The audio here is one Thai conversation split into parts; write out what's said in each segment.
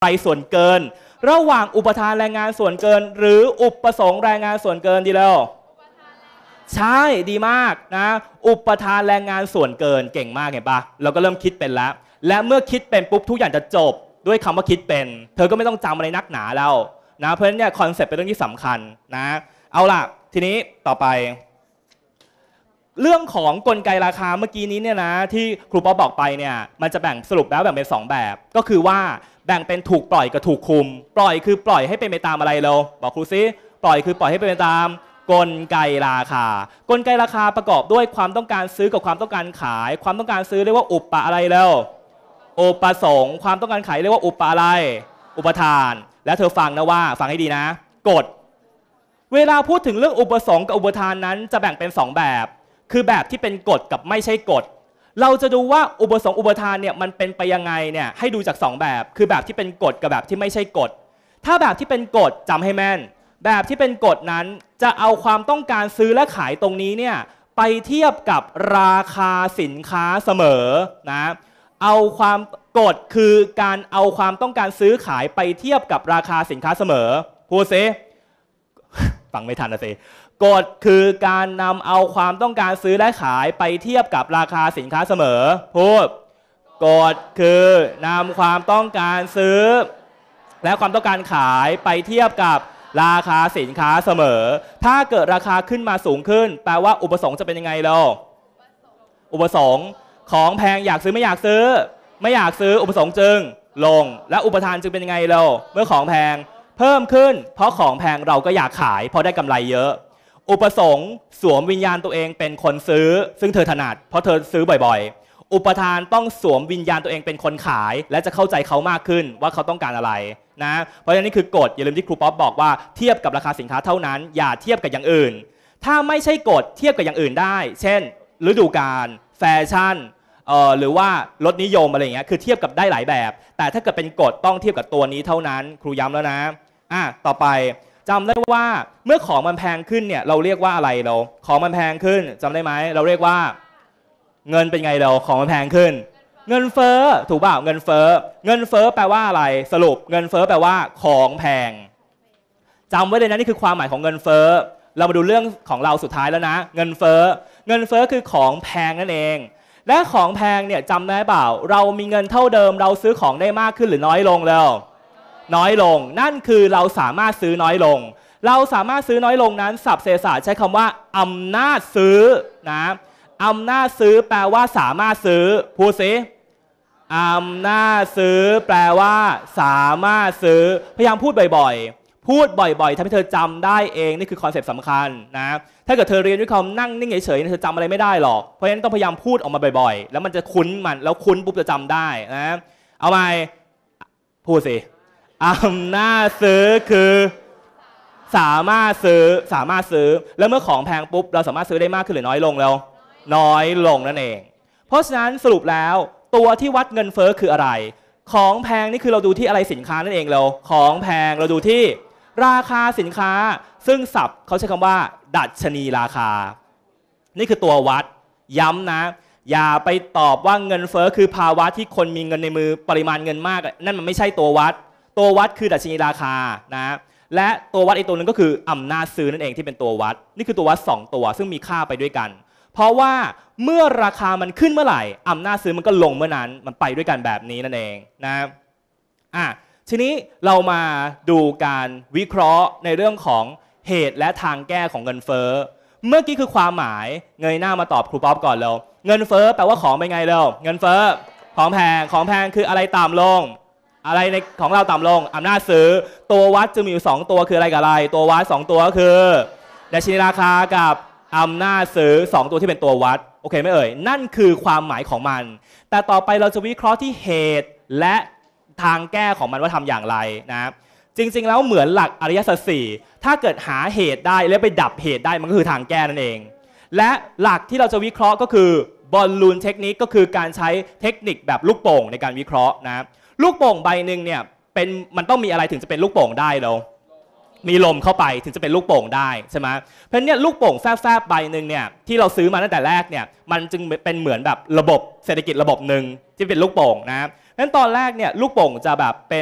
ไรส่วนเกินระหว่างอุปทานแรงงานส่วนเกินหรืออุปสงค์แรงงานส่วนเกินดีแล้วใช่ดีมากนะอุปทานแรงงานส่วนเกินเก่งมากเห็นปะเราก็เริ่มคิดเป็นแล้วและเมื่อคิดเป็นปุ๊บทุกอย่างจะจบด้วยคำว่าคิดเป็นเธอก็ไม่ต้องจำอะไรนักหนาแล้วนะเพราะฉะนั้นเนี่ยคอนเซ็ปต์เป็นเรื่องที่สำคัญนะเอาล่ะทีนี้ต่อไปเรื่องของกลไกราคาเมื่อกี้นี้เนี่ยนะที่ครูป๊อปบอกไปเนี่ยมันจะแบ่งสรุปแล้วแบ่งเป็น2แบบก็คือว่าแบ่งเป็นถูกปล่อยกับถูกคุมปล่อยคือปล่อยให้เป็นไปตามอะไรเราบอกครูซิปล่อยคือปล่อยให้เป็นไปตามกลไกราคากลไกราคาประกอบด้วยความต้องการซื้อกับความต้องการขายความต้องการซื้อเรียกว่าอุปอะไรแล้วอุปสงค์ความต้องการขายเรียกว่าอุปอะไรอุปทานแล้วเธอฟังนะว่าฟังให้ดีนะกฎเวลาพูดถึงเรื่องอุปสงค์กับอุปทานนั้นจะแบ่งเป็น2แบบคือแบบที่เป็นกฎกับไม่ใช่กฎเราจะดูว่าอุปสงค์อุปทานเนี่ยมันเป็นไปยังไงเนี่ยให้ดูจาก2แบบคือแบบที่เป็นกฎกับแบบที่ไม่ใช่กฎถ้าแบบที่เป็นกฎจำให้แม่นแบบที่เป็นกฎนั้นจะเอาความต้องการซื้อและขายตรงนี้เนี่ยไปเทียบกับราคาสินค้าเสมอนะเอาความกฎคือการเอาความต้องการซื้อขายไปเทียบกับราคาสินค้าเสมอพูดซิฟังไม่ทันนะสิกฎคือการนำเอาความต้องการซื้อและขายไปเทียบกับราคาสินค้าเสมอพูดกฎคือนำความต้องการซื้อและความต้องการขายไปเทียบกับราคาสินค้าเสมอถ้าเกิดราคาขึ้นมาสูงขึ้นแปลว่าอุปสงค์จะเป็นยังไงเราอุปสงค์ของแพงอยากซื้อไม่อยากซื้อไม่อยากซื้ออุปสงค์จึงลงและอุปทานจึงเป็นยังไงเราเมื่อของแพงเพิ่มขึ้นเพราะของแพงเราก็อยากขายเพราะได้กำไรเยอะอุปสงค์สวมวิญญาณตัวเองเป็นคนซื้อซึ่งเธอถนัดเพราะเธอซื้อบ่อยๆอุปทานต้องสวมวิญญาณตัวเองเป็นคนขายและจะเข้าใจเขามากขึ้นว่าเขาต้องการอะไรนะเพราะฉะนั้นนี่คือกฎอย่าลืมที่ครูป๊อปบอกว่าเทียบกับราคาสินค้าเท่านั้นอย่าเทียบกับอย่างอื่นถ้าไม่ใช่กฎเทียบกับอย่างอื่นได้เช่นฤดูกาลแฟชั่นหรือว่ารสนิยมอะไรอย่างเงี้ยคือเทียบกับได้หลายแบบแต่ถ้าเกิดเป็นกฎต้องเทียบกับตัวนี้เท่านั้นครูย้ำแล้วนะต่อไปจำได้ว่าเมื่อของมันแพงขึ้นเนี่ยเราเรียกว่าอะไรเราของมันแพงขึ้นจำได้ไหมเราเรียกว่าเงินเป็นไงเราของมันแพงขึ้นเงินเฟ้อถูกเปล่าเงินเฟ้อเงินเฟ้อแปลว่าอะไรสรุปเงินเฟ้อแปลว่าของแพงจำไว้เลยนะนี่คือความหมายของเงินเฟ้อเรามาดูเรื่องของเราสุดท้ายแล้วนะเงินเฟ้อเงินเฟ้อคือของแพงนั่นเองและของแพงเนี่ยจำได้เปล่าเรามีเงินเท่าเดิมเราซื้อของได้มากขึ้นหรือน้อยลงแล้วน้อยลงนั่นคือเราสามารถซื้อน้อยลงเราสามารถซื้อน้อยลงนั้นศัพท์เศรษฐศาสตร์ใช้คำว่าอำนาจซื้อนะอำนาจซื้อแปลว่าสามารถซื้อพูดสิอำนาจซื้อแปลว่าสามารถซื้อพยายามพูดบ่อยๆพูดบ่อยๆทำให้เธอจำได้เองนี่คือคอนเซ็ปต์สำคัญนะถ้าเกิดเธอเรียนด้วยคำนั่งนิ่งเฉยๆเธอจำอะไรไม่ได้หรอกเพราะฉะนั้นต้องพยายามพูดออกมาบ่อยๆแล้วมันจะคุ้นมันแล้วคุ้นปุ๊บจะจำได้นะเอาใหม่พูดสิอำนาจซื้อคือสามารถซื้อแล้วเมื่อของแพงปุ๊บเราสามารถซื้อได้มากขึ้นหรือน้อยลงแล้วน้อยลงนั่นเองเพราะฉะนั้นสรุปแล้วตัวที่วัดเงินเฟ้อคืออะไรของแพงนี่คือเราดูที่อะไรสินค้านั่นเองเราของแพงเราดูที่ราคาสินค้าซึ่งศัพท์เขาใช้คำว่าดัชนีราคานี่คือตัววัดย้ำนะอย่าไปตอบว่าเงินเฟ้อคือภาวะที่คนมีเงินในมือปริมาณเงินมากนั่นมันไม่ใช่ตัววัดคือดัชนีราคานะและตัววัดอีกตัวหนึ่งก็คืออำนาจซื้อนั่นเองที่เป็นตัววัดนี่คือตัววัด2ตัวซึ่งมีค่าไปด้วยกันเพราะว่าเมื่อราคามันขึ้นเมื่อไหร่อำนาจซื้อมันก็ลงเมื่อนั้นมันไปด้วยกันแบบนี้นั่นเองนะทีนี้เรามาดูการวิเคราะห์ในเรื่องของเหตุและทางแก้ของเงินเฟ้อเมื่อกี้คือความหมายเงยหน้ามาตอบครูป๊อปก่อนแล้วเงินเฟ้อแปลว่าของเป็นไงแล้วเงินเฟ้อของแพงคืออะไรต่ำลงอะไรในของเราต่ำลงอำนาจซื้อตัววัดจะมีอยู่2ตัวคืออะไรกับอะไรตัววัด2ตัวก็คือดัชนีราคากับอำนาจซื้อ2ตัวที่เป็นตัววัดโอเคไหมเอ่ยนั่นคือความหมายของมันแต่ต่อไปเราจะวิเคราะห์ที่เหตุและทางแก้ของมันว่าทำอย่างไรนะจริงๆแล้วเหมือนหลักอริยสัจ4ถ้าเกิดหาเหตุได้แล้วไปดับเหตุได้มันก็คือทางแก้นั่นเองและหลักที่เราจะวิเคราะห์ก็คือบอลลูนเทคนิคก็คือการใช้เทคนิคแบบลูกโป่งในการวิเคราะห์นะลูกโป่งใบหนึ่งเนี่ยมันต้องมีอะไรถึงจะเป็นลูกโป่งได้แล้วมีลมเข้าไปถึงจะเป็นลูกโป่งได้ใช่ไหมเพราะเนี่ยลูกโป่งแฟบๆใบหนึ่งเนี่ยที่เราซื้อมาตั้งแต่แรกเนี่ยมันจึงเป็นเหมือนแบบระบบเศรษฐกิจระบบหนึ่งที่เป็นลูกโป่งนะงั้นตอนแรกเนี่ยลูกโป่งจะแบบเป็นแบบ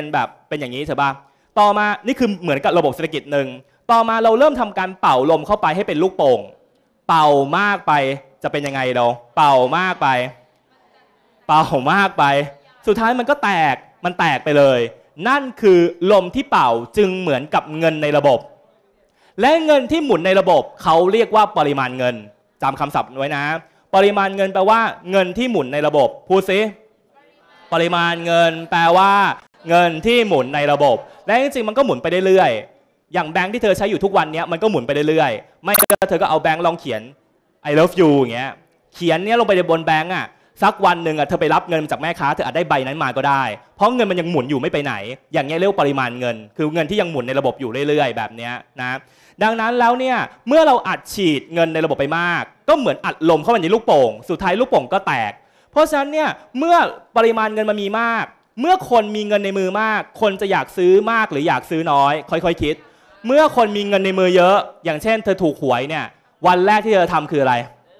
เป็นอย่างนี้ใช่ปะต่อมานี่คือเหมือนกับระบบเศรษฐกิจหนึ่งต่อมาเราเริ่มทำการเป่าลมเข้าไปให้เป็นลูกโป่งเป่ามากไปจะเป็นยังไงเราเป่ามากไปเป่ามากไปสุดท้ายมันก็แตกไปเลยนั่นคือลมที่เป่าจึงเหมือนกับเงินในระบบและเงินที่หมุนในระบบเขาเรียกว่าปริมาณเงินจำคำศัพท์ไว้นะปริมาณเงินแปลว่าเงินที่หมุนในระบบพูดซิปริมาณเงินแปลว่าเงินที่หมุนในระบบและจริงๆมันก็หมุนไปเรื่อยๆอย่างแบงค์ที่เธอใช้อยู่ทุกวันนี้มันก็หมุนไปเรื่อยๆไม่ก็เธอก็เอาแบงค์ลองเขียน I love you อย่างเงี้ยเขียนเนี้ยลงไปบนแบงค์อ่ะสักวันหนึ่งเธอไปรับเงินจากแม่ค้าเธออาจได้ใบนั้นมาก็ได้เพราะเงินมันยังหมุนอยู่ไม่ไปไหนอย่างนี้เรียกว่าปริมาณเงินคือเงินที่ยังหมุนในระบบอยู่เรื่อยๆแบบนี้นะดังนั้นแล้วเนี่ยเมื่อเราอัดฉีดเงินในระบบไปมากก็เหมือนอัดลมเข้าไปในลูกโป่งสุดท้ายลูกโป่งก็แตกเพราะฉะนั้นเนี่ยเมื่อปริมาณเงินมันมีมากเมื่อคนมีเงินในมือมากคนจะอยากซื้อมากหรืออยากซื้อน้อยค่อยๆคิดเมื่อคนมีเงินในมือเยอะอย่างเช่นเธอถูกหวยเนี่ยวันแรกที่เธอทำคืออะไร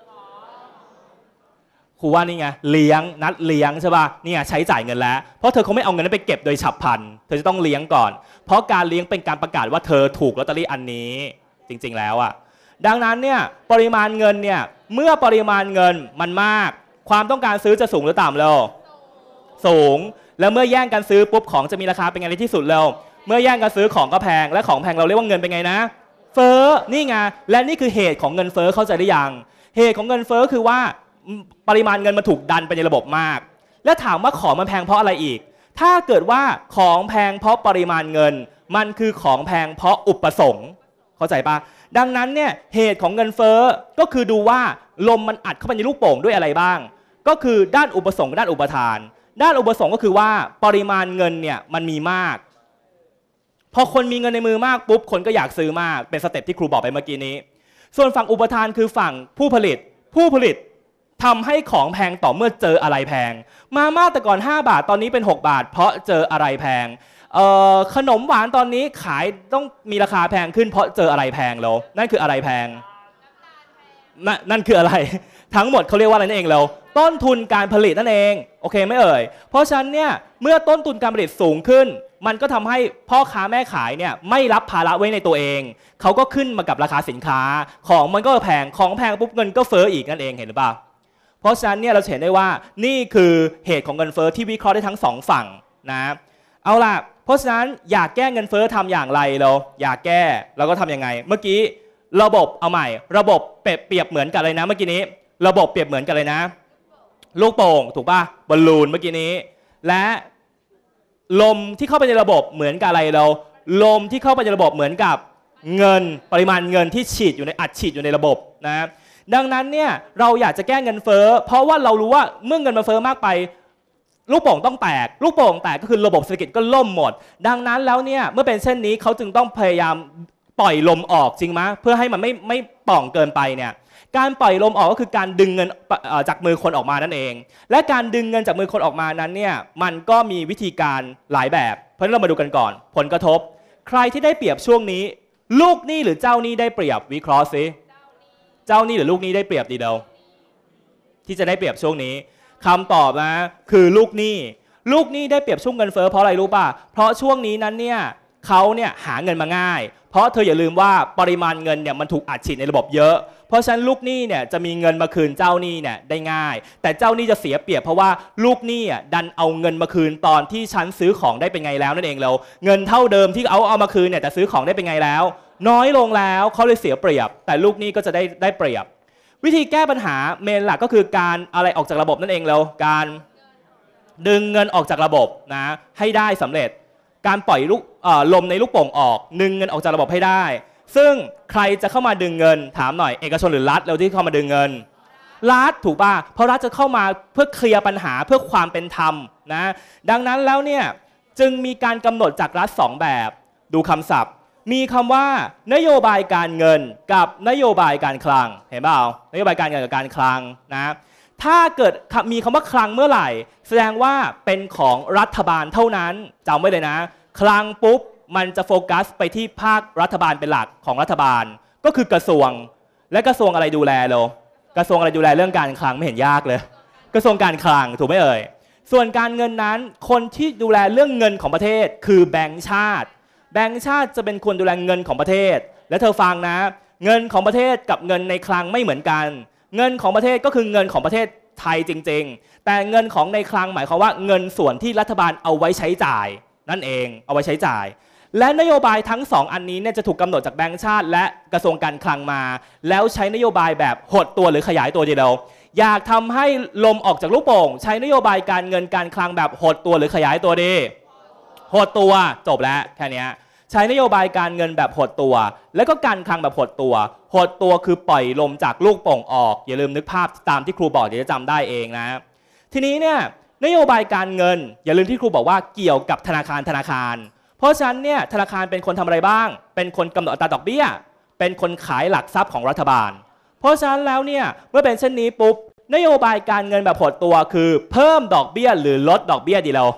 ครูว่านี่ไงเลี้ยงนัดเลี้ยงใช่ป่ะนี่ไงใช้จ่ายเงินแล้วเพราะเธอเขาไม่เอาเงินนั้นไปเก็บโดยฉับพลันเธอจะต้องเลี้ยงก่อนเพราะการเลี้ยงเป็นการประกาศว่าเธอถูกลอตเตอรี่อันนี้จริงๆแล้วอ่ะดังนั้นเนี่ยปริมาณเงินเนี่ยเมื่อปริมาณเงินมันมากความต้องการซื้อจะสูงหรือต่ำแล้วสูงแล้วเมื่อแย่งกันซื้อปุ๊บของจะมีราคาเป็นไงในที่สุดแล้วเมื่อแย่งกันซื้อของก็แพงและของแพงเราเรียกว่าเงินเป็นไงนะเฟ้อนี่ไงและนี่คือเหตุของเงินเฟ้อเข้าใจหรือยังเหตุของเงินเฟ้อคือว่าปริมาณเงินมันถูกดันไปในระบบมากและถามว่าของมันแพงเพราะอะไรอีกถ้าเกิดว่าของแพงเพราะปริมาณเงินมันคือของแพงเพราะอุปสงค์เข้าใจปะดังนั้นเนี่ยเหตุของเงินเฟ้อก็คือดูว่าลมมันอัดเข้าไปในลูกโป่งด้วยอะไรบ้างก็คือด้านอุปสงค์ด้านอุปทานด้านอุปสงค์ก็คือว่าปริมาณเงินเนี่ยมันมีมากพอคนมีเงินในมือมากปุ๊บคนก็อยากซื้อมากเป็นสเต็ปที่ครูบอกไปเมื่อกี้นี้ส่วนฝั่งอุปทานคือฝั่งผู้ผลิตทำให้ของแพงต่อเมื่อเจออะไรแพงมาม่าแต่ก่อน5 บาทตอนนี้เป็น6 บาทเพราะเจออะไรแพงขนมหวานตอนนี้ขายต้องมีราคาแพงขึ้นเพราะเจออะไรแพงแล้วนั่นคืออะไรแพงนั่นคืออะไรทั้งหมดเขาเรียกว่าอะไรนั่นเองแล้วต้นทุนการผลิตนั่นเองโอเคไหมเอ่ยเพราะฉะนั้นเนี่ยเมื่อต้นทุนการผลิตสูงขึ้นมันก็ทำให้พ่อค้าแม่ขายเนี่ยไม่รับภาระไว้ในตัวเองเขาก็ขึ้นมากับราคาสินค้าของมันก็แพงของแพงปุ๊บเงินก็เฟ้ออีกนั่นเองเห็นหรือเปล่าเพราะฉะนั้นเนี่ยเราเห็นได้ว่านี่คือเหตุของเงินเฟ้อที่วิเคราะห์ได้ทั้ง2 ฝั่งนะเอาล่ะเพราะฉะนั้นอยากแก้เงินเฟ้อทำอย่างไรเราอยากแก้เราก็ทำยังไงเมื่อกี้ระบบเอาใหม่ระบบเปรียบเหมือนกันเลยนะเมื่อกี้นี้ระบบเปรียบเหมือนกันเลยนะลูกโป่งถูกป่ะบอลลูนเมื่อกี้นี้และลมที่เข้าไปในระบบเหมือนกับอะไรเราลมที่เข้าไปในระบบเหมือนกับเงินปริมาณเงินที่อัดฉีดอยู่ในระบบนะดังนั้นเนี่ยเราอยากจะแก้เงินเฟ้อเพราะว่าเรารู้ว่าเมื่อเงินมันเฟ้อมากไปลูกโป่งต้องแตกลูกโป่งแตกก็คือระบบเศรษฐกิจก็ล่มหมดดังนั้นแล้วเนี่ยเมื่อเป็นเช่นนี้เขาจึงต้องพยายามปล่อยลมออกจริงไหมเพื่อให้มันไม่ป่องเกินไปเนี่ยการปล่อยลมออกก็คือการดึงเงินจากมือคนออกมานั่นเองและการดึงเงินจากมือคนออกมานั้นเนี่ยมันก็มีวิธีการหลายแบบเพราะฉะนั้นเรามาดูกันก่อนผลกระทบใครที่ได้เปรียบช่วงนี้ลูกหนี้หรือเจ้าหนี้ได้เปรียบวิเคราะห์ซิเจ้าหนี้หรือลูกหนี้ได้เปรียบดีเดียวที่จะได้เปรียบช่วงนี้คำตอบนะคือลูกหนี้ได้เปรียบช่วงเงินเฟ้อเพราะอะไรรู้ป่ะเพราะช่วงนี้นั้นเนี่ยเขาเนี่ยหาเงินมาง่ายเพราะเธออย่าลืมว่าปริมาณเงินเนี่ยมันถูกอัดฉีดในระบบเยอะเพราะฉะนั้นลูกหนี้เนี่ยจะมีเงินมาคืนเจ้าหนี้เนี่ยได้ง่ายแต่เจ้าหนี้จะเสียเปรียบเพราะว่าลูกหนี้ดันเอาเงินมาคืนตอนที่ฉันซื้อของได้เป็นไงแล้วนั่นเองแล้วเงินเท่าเดิมที่เอามาคืนเนี่ยแต่ซื้อของได้เป็นไงแล้วน้อยลงแล้วเขาเลยเสียเปรียบแต่ลูกหนี้ก็จะได้เปรียบวิธีแก้ปัญหาเมนหลักก็คือการอะไรออกจากระบบนั่นเองแล้วการดึงเงินออกจากระบบนะให้ได้สำเร็จการปล่อยลมในลูกโป่งออกดึงเงินออกจากระบบให้ได้ซึ่งใครจะเข้ามาดึงเงินถามหน่อยเอกชนหรือรัฐเราที่เข้ามาดึงเงินรัฐถูกป่ะเพราะรัฐจะเข้ามาเพื่อเคลียร์ปัญหาเพื่อความเป็นธรรมนะดังนั้นแล้วเนี่ยจึงมีการกำหนดจากรัฐ2แบบดูคำศัพท์มีคำว่านโยบายการเงินกับนโยบายการคลังเห็นเปล่านโยบายการเงินกับการคลังนะถ้าเกิดมีคำว่าคลังเมื่อไหร่แสดงว่าเป็นของรัฐบาลเท่านั้นจำไว้เลยนะคลังปุ๊บมันจะโฟกัสไปที่ภาครัฐบาลเป็นหลักของรัฐบาลก็คือกระทรวงและกระทรวงอะไรดูแลเรากระทรวงอะไรดูแลเรื่องการคลังไม่เห็นยากเลยกระทรวงการคลังถูกไหมเอ่ยส่วนการเงินนั้นคนที่ดูแลเรื่องเงินของประเทศคือแบงก์ชาติแบงก์ชาติจะเป็นคนดูแลเงินของประเทศและเธอฟังนะเงินของประเทศกับเงินในคลังไม่เหมือนกันเงินของประเทศก็คือเงินของประเทศไทยจริงๆแต่เงินของในคลังหมายความว่าเงินส่วนที่รัฐบาลเอาไว้ใช้จ่ายนั่นเองเอาไว้ใช้จ่ายและนโยบายทั้ง2อันนี้เนี่ยจะถูกกำหนดจากแบงก์ชาติและกระทรวงการคลังมาแล้วใช้นโยบายแบบหดตัวหรือขยายตัวเดียวอยากทำให้ลมออกจากลูกโป่งใช้นโยบายการเงินการคลังแบบหดตัวหรือขยายตัวดีหดตัวจบแล้วแค่นี้ใช้นโยบายการเงินแบบหดตัวแล้วก็การคลังแบบหดตัวคือปล่อยลมจากลูกโป่งออกอย่าลืมนึกภาพตามที่ครูบอกเดี๋ยวจะจำได้เองนะทีนี้เนี่ยนโยบายการเงินอย่าลืมที่ครูบอกว่าเกี่ยวกับธนาคารเพราะฉะนั้นเนี่ยธนาคารเป็นคนทำอะไรบ้างเป็นคนกำหนดอัตราดอกเบี้ยเป็นคนขายหลักทรัพย์ของรัฐบาลเพราะฉะนั้นแล้วเนี่ยเมื่อเป็นเช่นนี้ปุ๊บนโยบายการเงินแบบหดตัวคือเพิ่มดอกเบี้ยหรือลดดอกเบี้ยดีเรา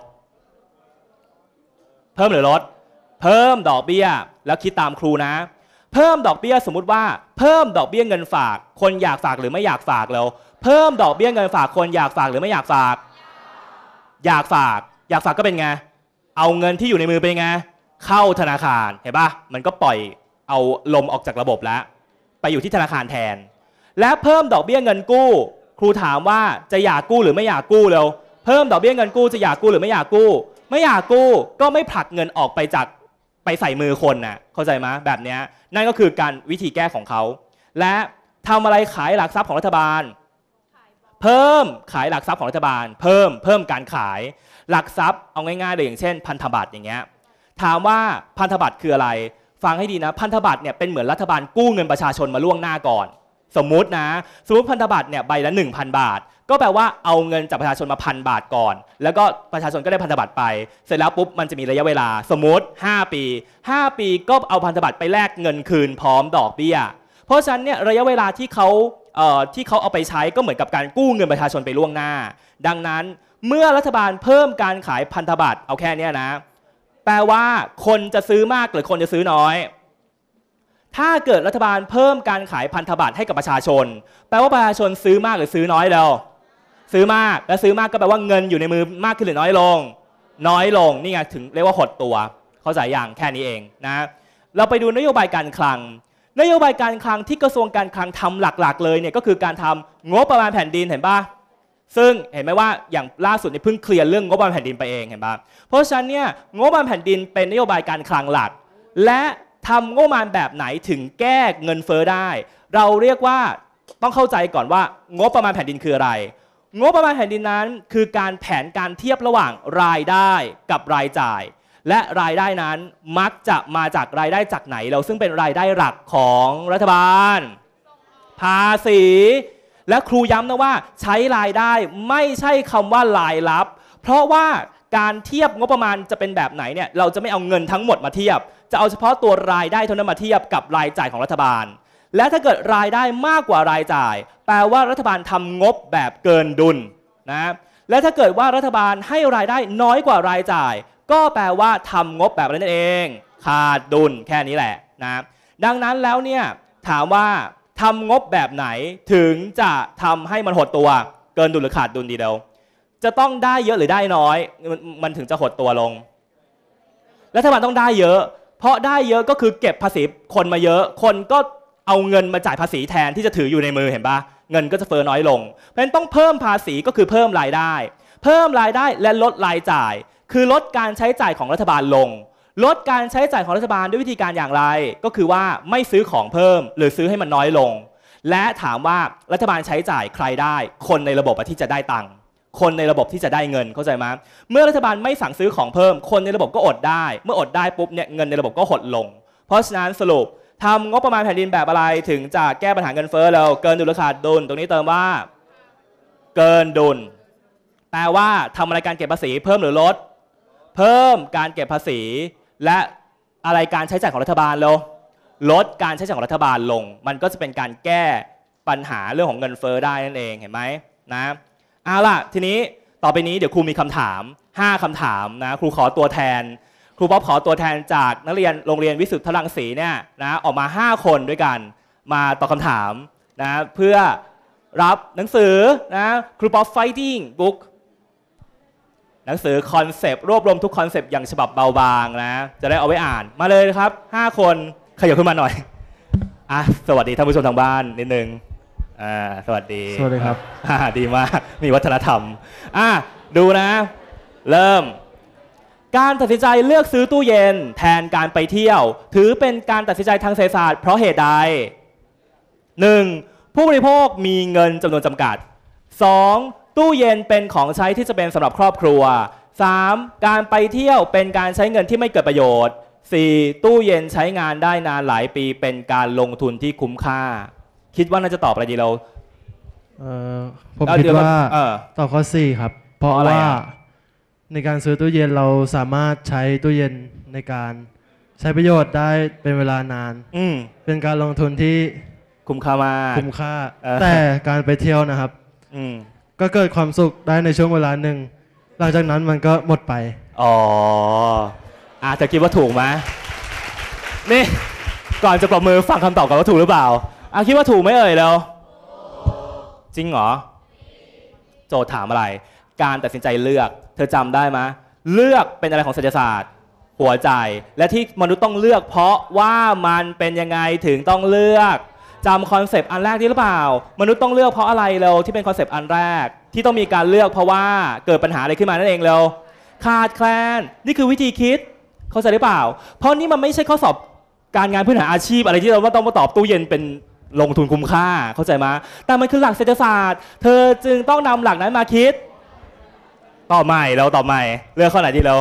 เพิ่มหรือลดเพิ่มดอกเบี้ยแล้วคิดตามครูนะเพิ่มดอกเบี้ยสมมุติว่าเพิ่มดอกเบี้ยเงินฝากคนอยากฝากหรือไม่อยากฝากแล้วเพิ่มดอกเบี้ยเงินฝากคนอยากฝากหรือไม่อยากฝากอยากฝากก็เป็นไงเอาเงินที่อยู่ในมือเป็นไงเข้าธนาคารเห็นปะมันก็ปล่อยเอาลมออกจากระบบแล้วไปอยู่ที่ธนาคารแทนและเพิ่มดอกเบี้ยเงินกู้ครูถามว่าจะอยากกู้หรือไม่อยากกู้เร็วเพิ่มดอกเบี้ยเงินกู้จะอยากกู้หรือไม่อยากกู้ไม่อยากกู้ก็ไม่ผลักเงินออกไปใส่มือคนนะเข้าใจไหมแบบนี้นั่นก็คือการวิธีแก้ของเขาและทำอะไรขายหลักทรัพย์ของรัฐบาลเพิ่มขายหลักทรัพย์ของรัฐบาลเพิ่มการขายหลักทรัพย์เอาง่ายๆเลยอย่างเช่นพันธบัตรอย่างเงี้ยถามว่าพันธบัตรคืออะไรฟังให้ดีนะพันธบัตรเนี่ยเป็นเหมือนรัฐบาลกู้เงินประชาชนมาล่วงหน้าก่อนสมมุติพันธบัตรเนี่ยใบละ 1,000 บาทก็แปลว่าเอาเงินจากประชาชนมา1,000 บาทก่อนแล้วก็ประชาชนก็ได้พันธบัตรไปเสร็จแล้วปุ๊บมันจะมีระยะเวลาสมมติ5 ปีก็เอาพันธบัตรไปแลกเงินคืนพร้อมดอกเบี้ยเพราะฉะนั้นเนี่ยระยะเวลาที่เขาเอาไปใช้ก็เหมือนกับการกู้เงินประชาชนไปล่วงหน้าดังนั้นเมื่อรัฐบาลเพิ่มการขายพันธบัตรเอาแค่นี้นะแปลว่าคนจะซื้อมากหรือคนจะซื้อน้อยถ้าเกิดรัฐบาลเพิ่มการขายพันธบัตรให้กับประชาชนแปลว่าประชาชนซื้อมากหรือซื้อน้อยแล้วซื้อมากและซื้อมากก็แปลว่าเงินอยู่ในมือมากขึ้นหรือน้อยลงนี่ไงถึงเรียกว่าหดตัวเข้าใจอย่างแค่นี้เองนะเราไปดูนโยบายการคลังนโยบายการคลังที่กระทรวงการคลังทำหลักๆเลยเนี่ยก็คือการทำงบประมาณแผ่นดินเห็นป่ะซึ่งเห็นไหมว่าอย่างล่าสุดเนี่ยเพิ่งเคลียร์เรื่องงบประมาณแผ่นดินไปเองเห็นป่ะเพราะฉะนั้นเนี่ยงบประมาณแผ่นดินเป็นนโยบายการคลังหลักและทำงบประมาณแบบไหนถึงแก้เงินเฟ้อได้เราเรียกว่าต้องเข้าใจก่อนว่างบประมาณแผ่นดินคืออะไรงบประมาณแผ่นดินนั้นคือการแผนการเทียบระหว่างรายได้กับรายจ่ายและรายได้นั้นมักจะมาจากรายได้จากไหนเราซึ่งเป็นรายได้หลักของรัฐบาลภาษีและครูย้ำนะว่าใช้รายได้ไม่ใช่คำว่ารายรับเพราะว่าการเทียบงบประมาณจะเป็นแบบไหนเนี่ยเราจะไม่เอาเงินทั้งหมดมาเทียบจะเอาเฉพาะตัวรายได้เท่านั้นมาเทียบกับรายจ่ายของรัฐบาลและถ้าเกิดรายได้มากกว่ารายจ่ายแปลว่ารัฐบาลทำงบแบบเกินดุลนะและถ้าเกิดว่ารัฐบาลให้รายได้น้อยกว่ารายจ่ายก็แปลว่าทำงบแบบนั้นเองขาดดุลแค่นี้แหละนะดังนั้นแล้วเนี่ยถามว่าทำงบแบบไหนถึงจะทำให้มันหดตัวเกินดุลหรือขาดดุลดีเดียวจะต้องได้เยอะหรือได้น้อยมันถึงจะหดตัวลงรัฐบาลต้องได้เยอะเพราะได้เยอะก็คือเก็บภาษีคนมาเยอะคนก็เอาเงินมาจ่ายภาษีแทนที่จะถืออยู่ในมือเห็นปะเงินก็จะเฟ้อน้อยลงเพราะฉะนั้นต้องเพิ่มภาษีก็คือเพิ่มรายได้และลดรายจ่ายคือลดการใช้จ่ายของรัฐบาลลงลดการใช้จ่ายของรัฐบาลด้วยวิธีการอย่างไรก็คือว่าไม่ซื้อของเพิ่มหรือซื้อให้มันน้อยลงและถามว่ารัฐบาลใช้จ่ายใครได้คนในระบบที่จะได้ตังค์คนในระบบที่จะได้เงินเข้าใจไหมเมื่อรัฐบาลไม่สั่งซื้อของเพิ่มคนในระบบก็อดได้เมื่ออดได้ปุ๊บเนี่ยเงินในระบบก็หดลงเพราะฉะนั้นสรุปทำงบประมาณแผ่นดินแบบอะไรถึงจะแก้ปัญหาเงินเฟ้อเราเกินดุลหรือขาดดุลตรงนี้เติมว่าเกินดุลแปลว่าทำอะไรการเก็บภาษีเพิ่มหรือลดเพิ่มการเก็บภาษีและอะไรการใช้จ่ายของรัฐบาลลดการใช้จ่ายของรัฐบาลลงมันก็จะเป็นการแก้ปัญหาเรื่องของเงินเฟ้อได้นั่นเองเห็นไหมนะเอาล่ะทีนี้ต่อไปนี้เดี๋ยวครูมีคำถาม5คำถามนะครูขอตัวแทนครูป๊อปขอตัวแทนจากนักเรียนโรงเรียนวิสุทธรังสีเนี่ยนะออกมา5คนด้วยกันมาตอบคำถามนะเพื่อรับหนังสือนะครูป๊อป Fighting Book หนังสือคอนเซปต์รวบรวมทุกคอนเซปต์อย่างฉบับเบาบางนะจะได้เอาไว้อ่านมาเลยครับ5คนขยับขึ้นมาหน่อยสวัสดีท่านผู้ชมทางบ้านนิดนึงสวัสดีครับดีมากมีวัฒนธรรมดูนะเริ่มการตัดสินใจเลือกซื้อตู้เย็นแทนการไปเที่ยวถือเป็นการตัดสินใจทางเศรษฐศาสตร์เพราะเหตุใด 1. ผู้บริโภคมีเงินจำนวนจำกัด 2. ตู้เย็นเป็นของใช้ที่จะเป็นสำหรับครอบครัว 3. การไปเที่ยวเป็นการใช้เงินที่ไม่เกิดประโยชน์ 4. ตู้เย็นใช้งานได้นานหลายปีเป็นการลงทุนที่คุ้มค่าคิดว่าน่าจะตอบอะไรดีเราผมคิดว่าตอบข้อ 4 ครับเพราะว่าในการซื้อตู้เย็นเราสามารถใช้ตู้เย็นในการใช้ประโยชน์ได้เป็นเวลานานเป็นการลงทุนที่คุ้มค่ามากคุ้มค่าแต่การไปเที่ยวนะครับก็เกิดความสุขได้ในช่วงเวลาหนึ่งหลังจากนั้นมันก็หมดไปอาจจะคิดว่าถูกไหมนี่ก่อนจะปรบมือฟังคำตอบก่อนว่าถูกหรือเปล่าคิดว่าถูกไหมเอ่ยแล้วจริงเหรอโจทย์ถามอะไรการตัดสินใจเลือกเธอจำได้ไหมเลือกเป็นอะไรของเศรษฐศาสตร์หัวใจและที่มนุษย์ต้องเลือกเพราะว่ามันเป็นยังไงถึงต้องเลือกจำคอนเซปต์อันแรกที่หรือเปล่ามนุษย์ต้องเลือกเพราะอะไรเราที่เป็นคอนเซปต์อันแรกที่ต้องมีการเลือกเพราะว่าเกิดปัญหาอะไรขึ้นมานั่นเองเราขาดแคลนนี่คือวิธีคิดเข้าใจหรือเปล่าเพราะนี่มันไม่ใช่ข้อสอบการงานพื้นฐานอาชีพอะไรที่เราต้องมาตอบตู้เย็นเป็นลงทุนคุ้มค่าเข้าใจไหมแต่มันคือหลักเศรษฐศาสตร์เธอจึงต้องนำหลักนั้นมาคิดตอบใหม่เราตอบใหม่เลือกข้อไหนดีเรา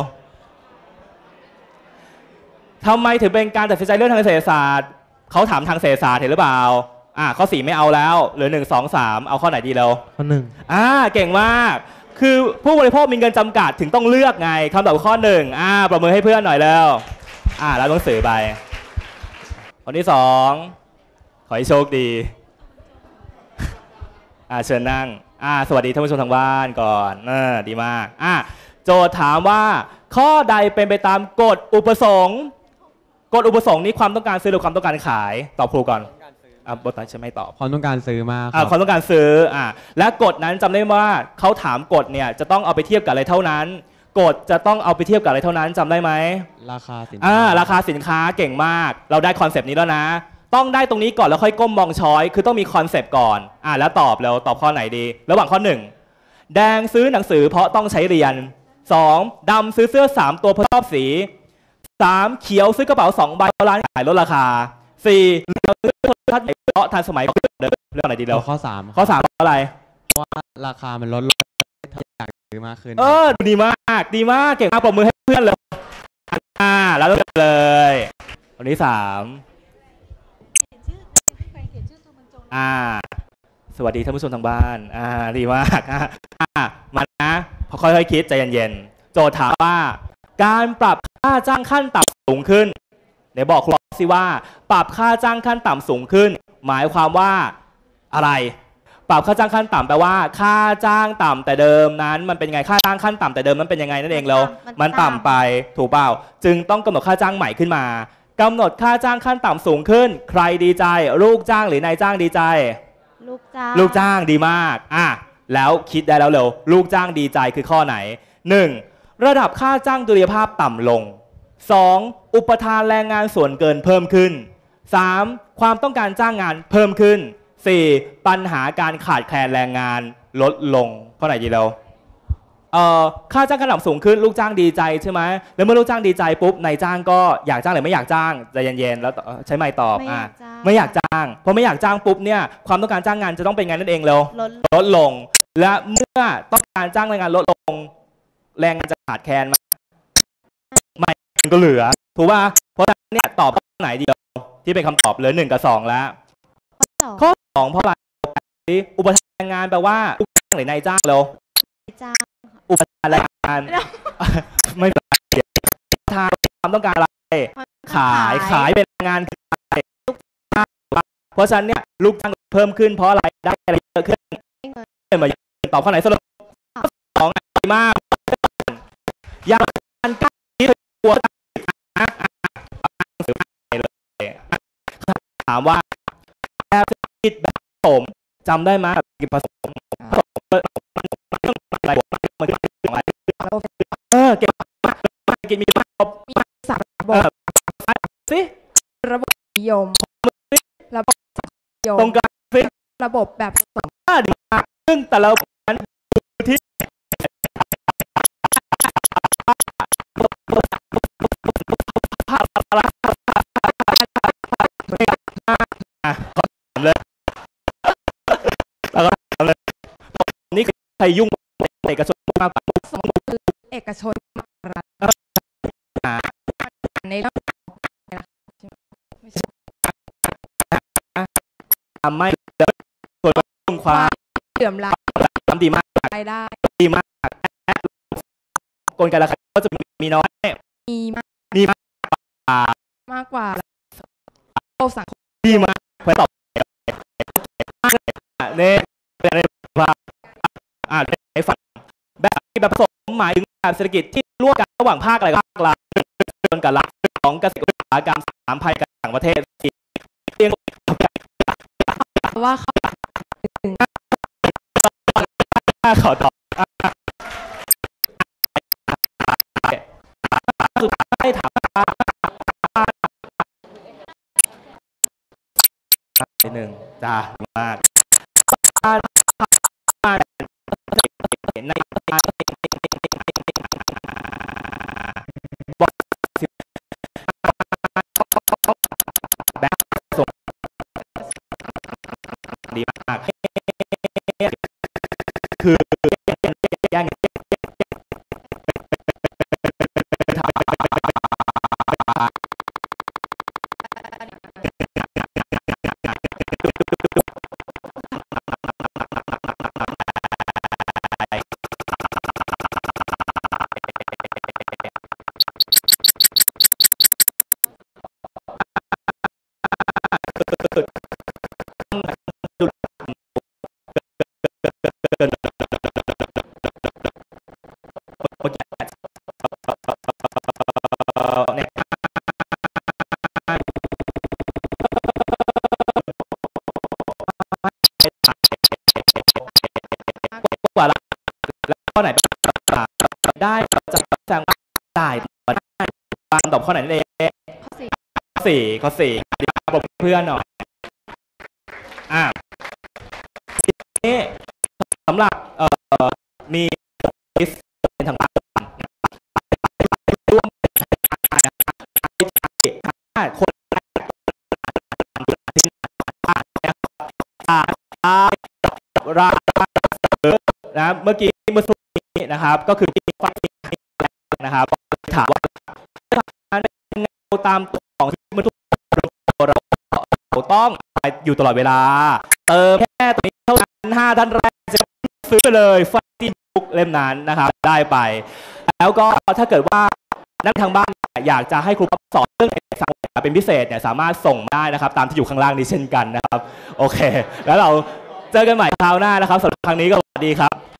ทำไมถึงเป็นการตัดสินใจเรื่องทางเศรษฐศาสตร์เขาถามทางเศรษฐศาสตร์เห็นหรือเปล่าข้อ4ไม่เอาแล้วเหลือ1 2 3เอาข้อไหนดีเราข้อ 1เก่งมากคือผู้บริโภคมีเงินจำกัดถึงต้องเลือกไงคำตอบข้อ1ประเมินให้เพื่อนหน่อยแล้วแล้วหนังสือไปข้อที่2ขอให้โชคดีเชิญนั่งสวัสดีท่านผู้ชมทางบ้านก่อนดีมากโจทย์ถามว่าข้อใดเป็นไปตามกฎอุปสงค์กฎอุปสงค์นี้ความต้องการซื้อหรือความต้องการขายตอบครูก่อนบทนั้นจะไม่ตอบความต้องการซื้อมากความต้องการซื้อและกฎนั้นจำได้ว่าเขาถามกฎเนี่ยจะต้องเอาไปเทียบกับอะไรเท่านั้นกฎจะต้องเอาไปเทียบกับอะไรเท่านั้นจำได้ไหมราคาสินค้าราคาสินค้าเก่งมากเราได้คอนเซปต์นี้แล้วนะต้องได้ตรงนี้ก่อนแล้วค่อยก้มมองช้อยคือต้องมีคอนเซปต์ก่อนแล้วตอบแล้วตอบข้อไหนดีระหว่างข้อ1แดงซื้อหนังสือเพราะต้องใช้เรียน2ดำซื้อเสื้อ3ตัวเพราะชอบสี3เขียวซื้อกระเป๋า2ใบเพราะร้านขายลดราคา4เหลืองซื้อโทรทัศน์เพราะทันสมัยเรื่องไหนดีแล้วข้อ3 เพราะอะไรเพราะว่าราคามันลดลงอยากซื้อมากขึ้นดีมากดีมากเก่งมากปรบมือให้เพื่อนเลยแล้วเลยวันที่3สวัสดีท่านผู้ชมทางบ้านดีมากมานะค่อยๆคิดใจเย็นๆโจทย์ถามว่าการปรับค่าจ้างขั้นต่ำสูงขึ้นเดี๋ยวบอกครูสิว่าปรับค่าจ้างขั้นต่ำสูงขึ้นหมายความว่าอะไรปรับค่าจ้างขั้นต่ำแปลว่าค่าจ้างต่ำแต่เดิมนั้นมันเป็นยังไงค่าจ้างขั้นต่ำแต่เดิมนั้นเป็นยังไงนั่นเองแล้วมันต่ำไปถูกเปล่าจึงต้องกำหนดค่าจ้างใหม่ขึ้นมากำหนดค่าจ้างขั้นต่ำสูงขึ้นใครดีใจลูกจ้างหรือนายจ้างดีใจลูกจ้างดีมากแล้วคิดได้แล้วเร็วลูกจ้างดีใจคือข้อไหน 1. ระดับค่าจ้างดุลยภาพต่ำลง 2. อุปทานแรงงานส่วนเกินเพิ่มขึ้น 3. ความต้องการจ้างงานเพิ่มขึ้น 4. ปัญหาการขาดแคลนแรงงานลดลงข้อไหนดีแล้วค่าจ้างขั้นต่ำสูงขึ้นลูกจ้างดีใจใช่ไหมแล้วเมื่อลูกจ้างดีใจปุ๊บนายจ้างก็อยากจ้างหรือไม่อยากจ้างใจเย็นๆแล้วใช้ไมค์ตอบไม่อยากจ้างพอไม่อยากจ้างปุ๊บเนี่ยความต้องการจ้างงานจะต้องเป็นไงนั่นเองเร็วลดลงและเมื่อต้องการจ้างแรงงานลดลงแรงงานจะขาดแคลนไม่ก็เหลือถูกป่ะเพราะฉะนั้นเนี่ยตอบข้อไหนเดียวที่เป็นคำตอบเหลือ1 กับ 2แล้วข้อ2เพราะอะไรอุปทานแรงงานแปลว่าลูกจ้างหรือนายจ้างเร็วอุปทานแรงงานไม่เป็นไรทางความต้องการอะไรขายเป็นแรงงานเพราะฉะนั้นเนี่ยลูกจ้างเพิ่มขึ้นเพราะอะไรได้อะไรเยอะขึ้นมาตอบข้อไหนสรุป2ดีมากยาวการก้าวที่หัวถามว่าแบบคิดแบบผสมจำได้ไหมแบบผสมอะไรมันคืออะไรเก่งมากกินมีระบบมี3ระบบสิระบบนิยมระบบสังคมนิยมตรงกลางสิระบบแบบผสมดีมากซึ่งแต่ละระบบนั้นอยู่ที่ภาพอะไรเลยแล้วก็เลยนี่คือใครยุ่งเอกชนมากกว่าคือเอกชนรัฐในเรื่องทำไม่ส่วนความเหลื่อมล้ทำดีมากำรายได้ดีมากกลไกราคาก็จะมีน้อยมีมากมีมากมากกว่าระบบสังคมดีมากเพื่อตอบเนี่ยในภาพในฝั่งแบบผสมหมายถึงเศรษฐกิจที่ร่วมกันระหว่างภาคอะไรภาคกลางจนกับรัฐของเกษตรอุตสาหกรรม3 ภัยต่างประเทศว่าเขาถึงขอตอบสุดท้ายถามนิดหนึ่งจ้ามากในแบบส่งดีมากคือแย่งกว่าแล้วข้อไหนได้จะแสดงว่าได้ฟังตอบข้อไหนนั่นเองข้อ 4บอกเพื่อนหน่อยนี่สำหรับมีลิสต์เป็นทางบ้านร่วมคนรานะเมื่อสักครู่นี้นะครับก็คือที่ฟังนะครับถามว่าตามตัวของที่มันทุกเราต้องอยู่ตลอดเวลาเติมแค่ตัวนี้เท่านั้น5 ท่านแรกจะซื้อเลยฟังที่บุ๊กเล่มนั้นนะครับได้ไปแล้วก็ถ้าเกิดว่านักทางบ้านอยากจะให้ครูสอนเรื่องสังคมเป็นพิเศษเนี่ยสามารถส่งได้นะครับตามที่อยู่ข้างล่างนี้เช่นกันนะครับโอเคแล้วเราเจอกันใหม่คราวหน้านะครับสำหรับครั้งนี้ก็สวัสดีครับ